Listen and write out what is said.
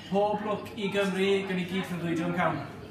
Pob lwc i Gymru, gan i gyd yn ddwydio yn cawn.